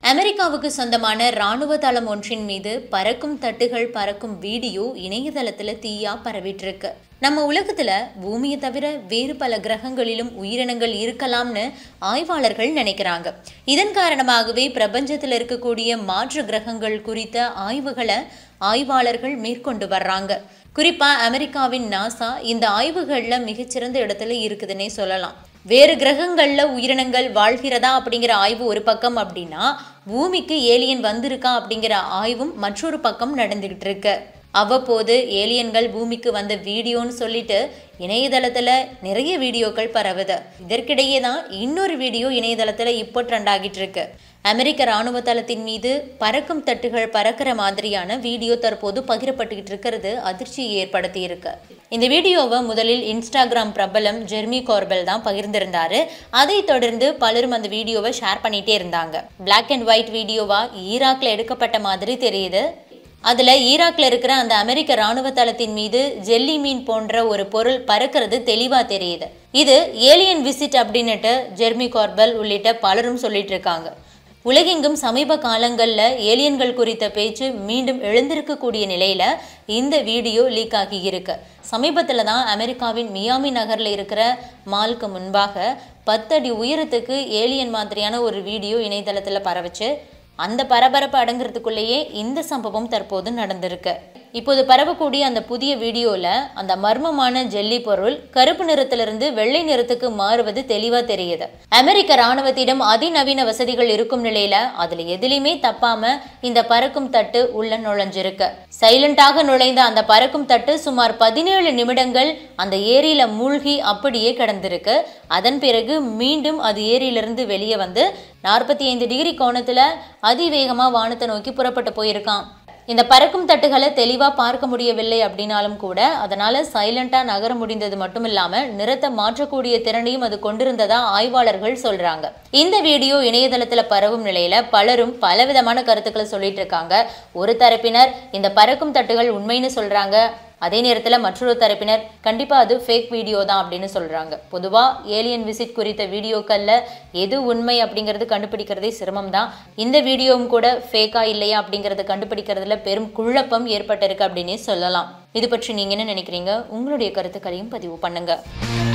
அமெரிக்காவுக்கு சொந்தமான ராணுவ தளம் ஒன்றின் மீது பறக்கும் தட்டுகள் பறக்கும் வீடியோ இணையதளத்துல தீயா பரவிட்டு இருக்கு. நம்ம உலகத்துல பூமியை தவிர வேறு பல கிரகங்களிலும் உயிரினங்கள் இருக்கலாம்னு ஆய்வாளர்கள் நினைக்கிறாங்க. இதன் காரணமாகவே பிரபஞ்சத்தில் இருக்கக்கூடிய மாற்று கிரகங்கள் குறித்த ஆய்வுகளை ஆய்வாளர்கள் மேற்கொண்டு வர்றாங்க. குறிப்பா அமெரிக்காவின் நாசா இந்த ஆய்வுகள்ல மிகச்சிறந்த இடத்துல இருக்குதுன்னே சொல்லலாம். வேறு கிரகங்கள்ல உயிரினங்கள் வாழ்கிறதா அப்படிங்கிற ஆய்வு ஒரு பக்கம் அப்படின்னா, பூமிக்கு ஏலியன் வந்திருக்கா அப்படிங்கிற ஆய்வும் மற்றொரு பக்கம் நடந்துகிட்டு இருக்கு. அவ்வப்போது ஏலியன்கள் பூமிக்கு வந்த வீடியோன்னு சொல்லிட்டு இணையதளத்துல நிறைய வீடியோக்கள் பரவுது. இதற்கிடையே தான் இன்னொரு வீடியோ இணையதளத்துல இப்போ ட்ரெண்ட் ஆகிட்டு இருக்கு. அமெரிக்க ராணுவ தளத்தின் மீது பறக்கும் தட்டுகள் பறக்கிற மாதிரியான வீடியோ தற்போது பகிரப்பட்டுக்கிட்டு இருக்கிறது அதிர்ச்சியை ஏற்படுத்தி இருக்கு. இந்த வீடியோவை முதலில் இன்ஸ்டாகிராம் பிரபலம் ஜெர்மி கார்பெல் தான் பகிர்ந்திருந்தாரு. அதை தொடர்ந்து பலரும் அந்த வீடியோவை ஷேர் பண்ணிட்டே இருந்தாங்க. பிளாக் அண்ட் ஒயிட் வீடியோவா ஈராக்ல எடுக்கப்பட்ட மாதிரி தெரியுது. அதுல ஈராக்ல இருக்கிற அந்த அமெரிக்க ராணுவ தளத்தின் மீது ஜெல்லி மீன் போன்ற ஒரு பொருள் பறக்கிறது தெளிவா தெரியுது. இது ஏலியன் விசிட் அப்படின்னுட்டு ஜெர்மி கார்பெல் உள்ளிட்ட பலரும் சொல்லிட்டு இருக்காங்க. உலகெங்கும் சமீப காலங்கள்ல ஏலியன்கள் குறித்த பேச்சு மீண்டும் எழுந்திருக்கக்கூடிய நிலையில இந்த வீடியோ லீக் ஆகி இருக்கு. சமீபத்துல தான் அமெரிக்காவின் மியாமி நகர்ல இருக்கிற மாலுக்கு முன்பாக 10 அடி உயரத்துக்கு ஏலியன் மாதிரியான ஒரு வீடியோ இணையதளத்துல பரவுச்சு. அந்த பரபரப்பு அடங்குறதுக்குள்ளேயே இந்த சம்பவம் தற்போது நடந்திருக்கு. இப்போது பரவக்கூடிய அந்த புதிய வீடியோல அந்த மர்மமான ஜெல்லி பொருள் கருப்பு நிறத்திலிருந்து வெள்ளை நிறத்துக்கு மாறுவது தெளிவா தெரியுது. அமெரிக்க ராணுவத்திடம் அதிநவீன வசதிகள் இருக்கும் நிலையில அதுல எதிலுமே தப்பாம இந்த பறக்கும் தட்டு உள்ள நுழைஞ்சிருக்கு. சைலண்டாக நுழைந்த அந்த பறக்கும் தட்டு சுமார் 17 நிமிடங்கள் அந்த ஏரியில மூழ்கி அப்படியே கிடந்திருக்கு. அதன் பிறகு மீண்டும் அது ஏரியிலிருந்து வெளியே வந்து 45 டிகிரி கோணத்துல அதிவேகமா வானத்தை நோக்கி புறப்பட்டு போயிருக்கான். இந்த பறக்கும் தட்டுகளை தெளிவா பார்க்க முடியவில்லை அப்படின்னாலும் கூட அதனால சைலண்டா நகர முடிந்தது மட்டும் இல்லாம நிறத்தை மாற்றக்கூடிய திறனையும் அது கொண்டிருந்ததா ஆய்வாளர்கள் சொல்றாங்க. இந்த வீடியோ இணையதளத்துல பரவும் நிலையில பலரும் பலவிதமான கருத்துக்களை சொல்லிட்டு இருக்காங்க. ஒரு தரப்பினர் இந்த பறக்கும் தட்டுகள் உண்மைன்னு சொல்றாங்க. அதே நேரத்தில் மற்றொரு தரப்பினர் கண்டிப்பாக அது ஃபேக் வீடியோ தான் அப்படின்னு சொல்கிறாங்க. பொதுவாக ஏலியன் விசிட் குறித்த வீடியோக்களில் எது உண்மை அப்படிங்கிறது கண்டுபிடிக்கிறதே சிரமம் தான். இந்த வீடியோவும் கூட ஃபேக்கா இல்லையா அப்படிங்கிறத கண்டுபிடிக்கிறதுல பெரும் குழப்பம் ஏற்பட்டிருக்கு அப்படின்னே சொல்லலாம். இது பற்றி நீங்கள் என்ன நினைக்கிறீங்க? உங்களுடைய கருத்துக்களையும் பதிவு பண்ணுங்க.